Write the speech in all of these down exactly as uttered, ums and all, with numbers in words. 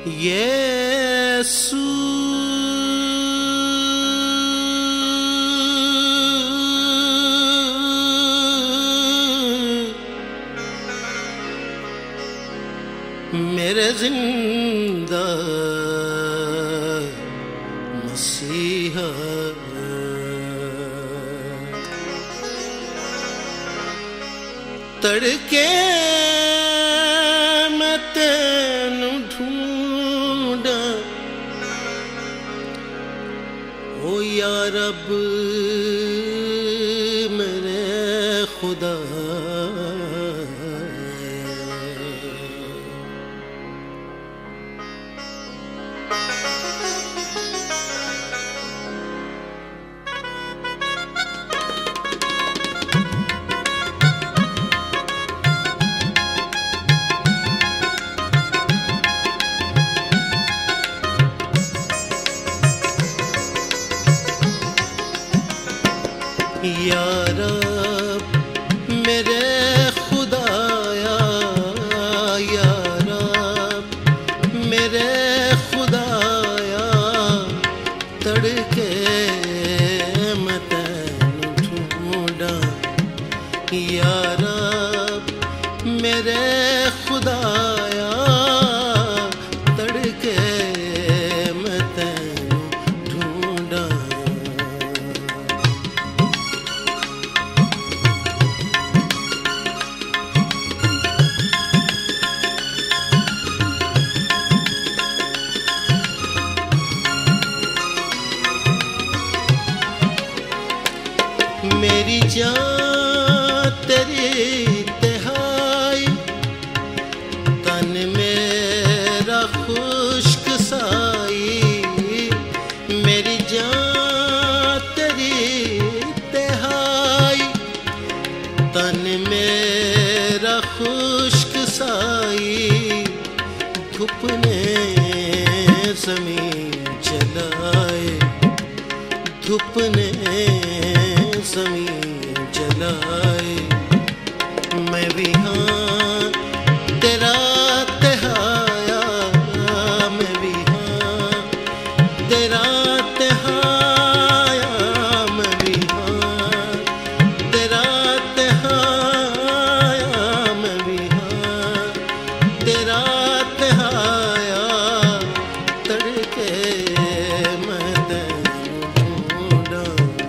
यीशु मेरे जिंदा मसीहा तड़के मैं तेनू ढूंढा ओ या रब मेरे खुदा या रब मेरे खुदाया या रब मेरे खुदाया तड़के मैं तैनू ढूंढा या रब मेरे खुदाया तड़के मैं तैनू ढूंढा मेरी जान तेरी तिहाई तन मेरा खुश्क साई मेरी जान तेरी तिहाई तन मेरा खुश्क साई धूप ने ज़मीन जलाए धूप ने ज़मीन जलाए मैं भी हाँ तेरा तिहाया मैं भी हाँ तेरा तिहाया मैं भी हाँ तेरा तिहाया मैं भी हाँ तेरा तिहाया तड़के मैं तैनू ढूंढा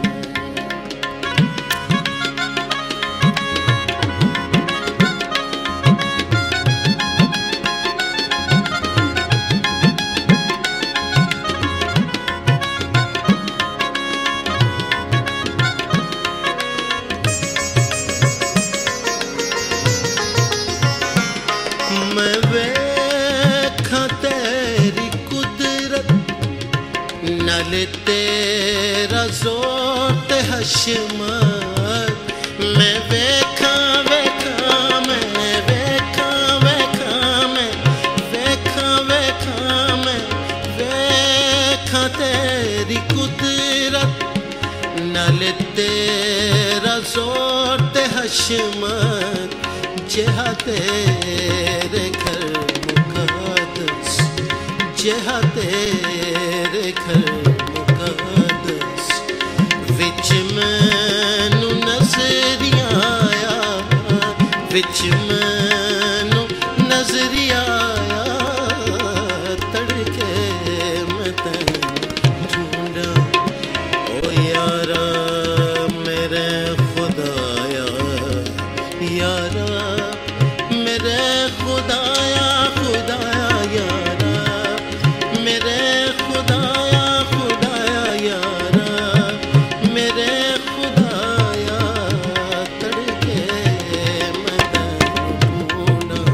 मैं वेखा तेरी कुदरत नाले तेरा जोर ते हशमत मैं वेखा वेखा मैं वेखा वेखा मैं वेखा वेखा मैं वेखा तेरी कुदरत नाले तेरा जोर ते हशमत जेहा तेरे घर मुक़द्दस जेहा तेरे घर मुक़द्दस विच मैनू नज़रिया आया विच मैनू नज़रिया आया तड़के मैं तैनू ढूंढा ओ यारा मेरे खुदाया यारा मेरे खुदाया खुदाया यारा मेरे खुदाया खुदाया यारा मेरे खुदाया तड़के मैं तैनू ढूंढा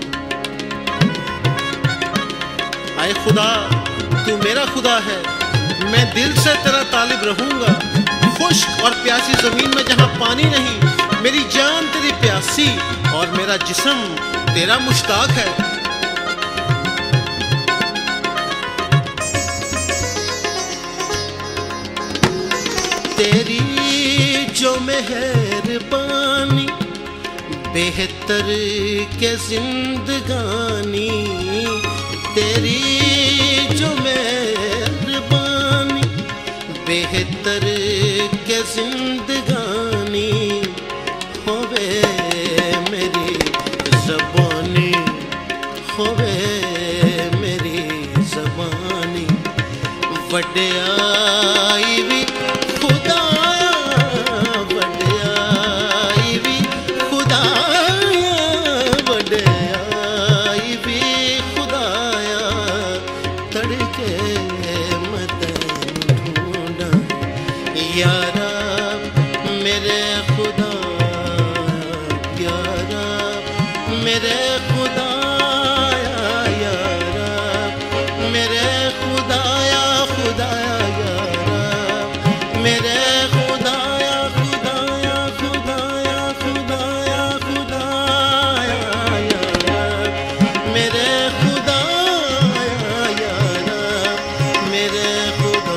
आए खुदा तू मेरा खुदा है मैं दिल से तेरा तालिब रहूंगा खुश्क और प्यासी जमीन में जहां पानी नहीं मेरी जान तेरी प्यासी और मेरा जिस्म तेरा मुश्ताक है तेरी जो मेहरबानी बेहतर के जिंदगानी तेरी जो मेहरबानी बेहतर के जिंदगानी होवे मेरी ज़बानी होवे मेरी ज़बानी वड्याई भी खुदाया वड्याई भी खुदाया वड्याई भी खुदाया तड़के मत ढूंढा यारा मेरे खुदा यारा मेरे खुदाया यारा मेरे खुदाया खुदाया यारा मेरे खुदाया खुदाया खुदाया खुदाया खुदाया यारा मेरे खुदाया यारा मेरे खुदा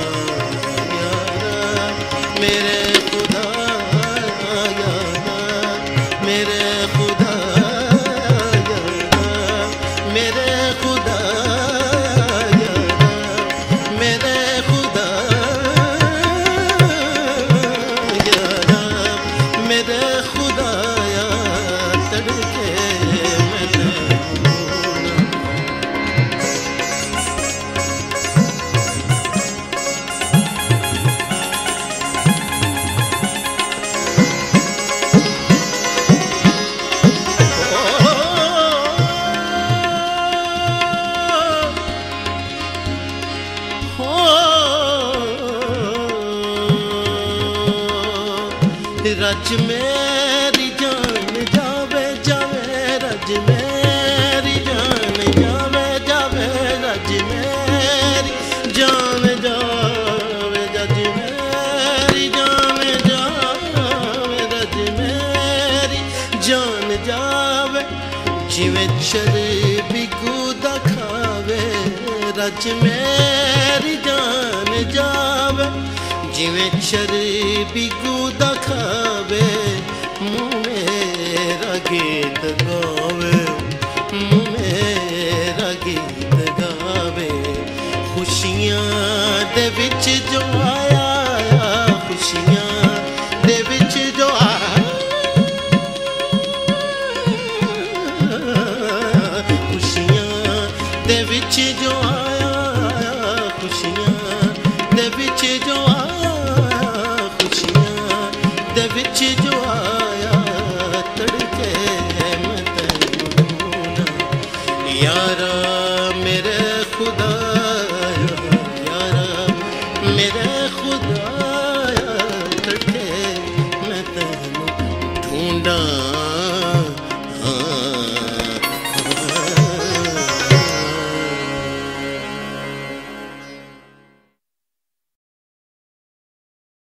यारा मेरे खुदा यारा मेरे खुदा यारा मेरे खुदा यारा मेरे खुदा यारा मेरे खुदाया तड़के मैंने रज मेरी जान जावे जावे रज मेरी जान जावे जावे रज मेरी जान जावे रज मेरी जान जावे रज मेरी जान जावे जिवें शराबी गुदा खावे रज मेरी जान जावे जिवें शराबी गुदा खावे मुँह मेरा गीत गावे मुँह मेरा गीत गावे खुशियां दे विच जो आया खुशियां दे विच जो आया खुशियां दे विच जो आया खुशियां दे विच जो आया खुशियां दे विच जो आया तड़के मैं तैनूं ढूंढा यारा